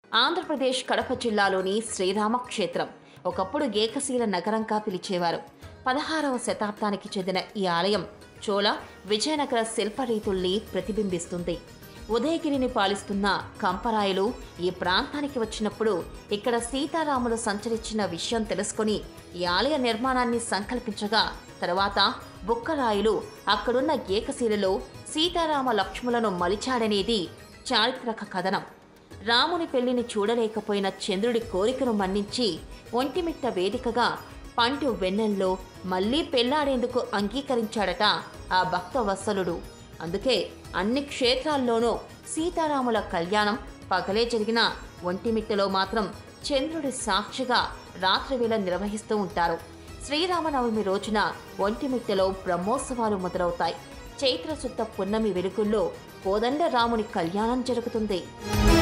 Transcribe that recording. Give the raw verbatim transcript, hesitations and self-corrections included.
ఆంధ్రప్రదేశ్ కడప జిల్లాలోని శ్రీరామ క్షేత్రం ఒకప్పుడు ఏకశిల నగరంగా పిలిచేవారు. పదహారవ శతాబ్దానికి చెందిన ఈ ఆలయం చోళ విజయనగర శిల్పరీతుల్ని ప్రతిబింబిస్తుంది. ఉదయగిరిని పాలిస్తున్న కంపరాయలు ఈ ప్రాంతానికి వచ్చినప్పుడు ఇక్కడ సీతారాములు సంచరించిన విషయం తెలుసుకొని ఈ ఆలయ నిర్మాణాన్ని సంకల్పించగా, తర్వాత బుక్కరాయులు అక్కడున్న ఏకశిలలో సీతారామ లక్ష్ములను మలిచాడనేది చారిత్రక కథనం. రాముని పెళ్లిని చూడలేకపోయిన చంద్రుడి కోరికను మన్నించి ఒంటిమిట్ట వేదికగా పంటు వెన్నెల్లో మళ్లీ పెళ్లాడేందుకు అంగీకరించాడట ఆ భక్తవత్సలుడు. అందుకే అన్ని క్షేత్రాల్లోనూ సీతారాముల కళ్యాణం పగలే జరిగిన ఒంటిమిట్టలో మాత్రం చంద్రుడి సాక్షిగా రాత్రివేళ నిర్వహిస్తూ ఉంటారు. శ్రీరామనవమి రోజున ఒంటిమిట్టలో బ్రహ్మోత్సవాలు మొదలవుతాయి. చైత్రశుద్ధ పున్నమి వెలుగుల్లో కోదండ రాముని కళ్యాణం జరుగుతుంది.